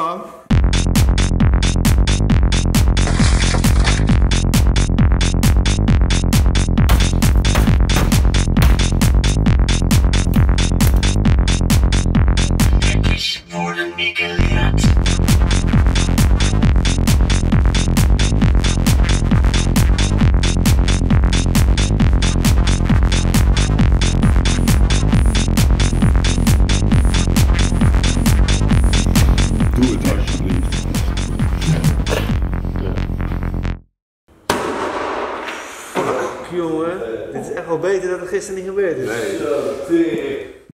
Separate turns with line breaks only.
man.
Worden niet geleerd.
Doe het alsjeblieft.
Fuck, jongen. Dit is echt wel beter dan het gisteren niet gebeurd is.
Nee.